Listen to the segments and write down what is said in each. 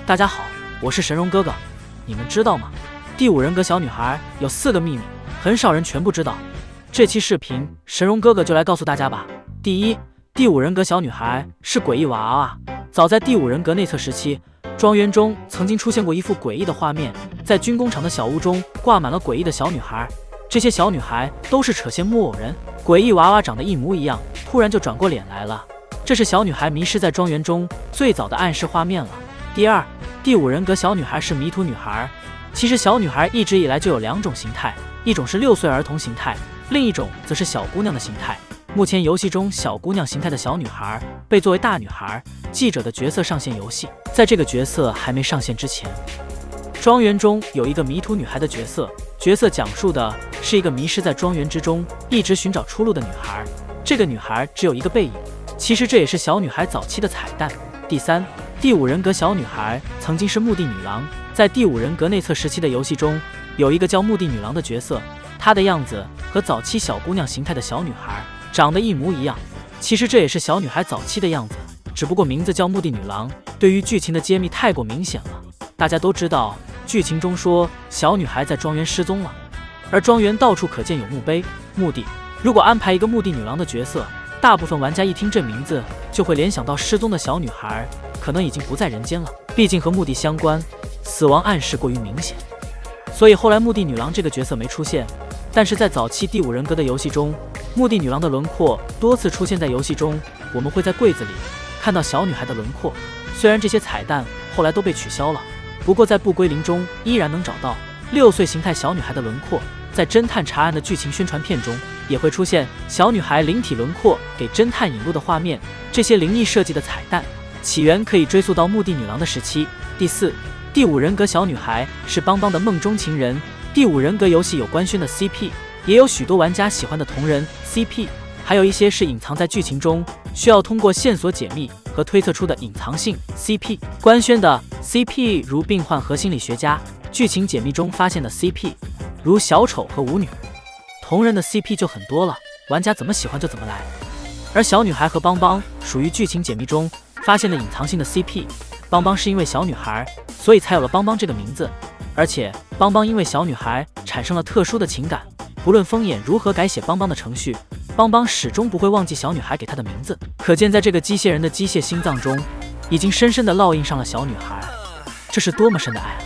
大家好，我是神荣哥哥。你们知道吗？第五人格小女孩有4个秘密，很少人全部知道。这期视频，神荣哥哥就来告诉大家吧。第一，第五人格小女孩是诡异娃娃。早在第五人格内测时期，庄园中曾经出现过一幅诡异的画面，在军工厂的小屋中挂满了诡异的小女孩，这些小女孩都是扯线木偶人，诡异娃娃长得一模一样，突然就转过脸来了。这是小女孩迷失在庄园中最早的暗示画面了。第二，第五人格小女孩是迷途女孩。其实小女孩一直以来就有2种形态，一种是6岁儿童形态，另一种则是小姑娘的形态。目前游戏中小姑娘形态的小女孩被作为大女孩记者的角色上线游戏。在这个角色还没上线之前，庄园中有一个迷途女孩的角色，角色讲述的是一个迷失在庄园之中，一直寻找出路的女孩。这个女孩只有一个背影，其实这也是小女孩早期的彩蛋。第三，第五人格小女孩曾经是墓地女郎。在第五人格内测时期的游戏中，有一个叫墓地女郎的角色，她的样子和早期小姑娘形态的小女孩长得一模一样。其实这也是小女孩早期的样子，只不过名字叫墓地女郎。对于剧情的揭秘太过明显了，大家都知道剧情中说小女孩在庄园失踪了，而庄园到处可见有墓碑、墓地。如果安排一个墓地女郎的角色，大部分玩家一听这名字就会联想到失踪的小女孩可能已经不在人间了，毕竟和墓地相关，死亡暗示过于明显，所以后来墓地女郎这个角色没出现。但是在早期第五人格的游戏中，墓地女郎的轮廓多次出现在游戏中，我们会在柜子里看到小女孩的轮廓。虽然这些彩蛋后来都被取消了，不过在不归零中依然能找到6岁形态小女孩的轮廓。在侦探查案的剧情宣传片中，也会出现小女孩灵体轮廓给侦探引路的画面。这些灵异设计的彩蛋起源可以追溯到墓地女郎的时期。第四，第五人格小女孩是邦邦的梦中情人。第五人格游戏有官宣的 CP， 也有许多玩家喜欢的同人 CP， 还有一些是隐藏在剧情中，需要通过线索解密和推测出的隐藏性 CP。 官宣的 CP 如病患和心理学家，剧情解密中发现的 CP 如小丑和舞女。同人的 CP 就很多了，玩家怎么喜欢就怎么来。而小女孩和邦邦属于剧情解密中发现的隐藏性的 CP。 邦邦是因为小女孩，所以才有了邦邦这个名字，而且邦邦因为小女孩产生了特殊的情感，不论风眼如何改写邦邦的程序，邦邦始终不会忘记小女孩给他的名字。可见在这个机械人的机械心脏中，已经深深地烙印上了小女孩，这是多么深的爱啊！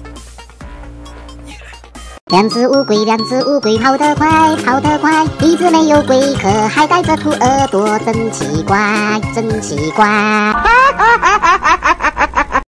两只乌龟跑得快，跑得快，鼻子没有龟壳，还带着兔耳朵，真奇怪，真奇怪。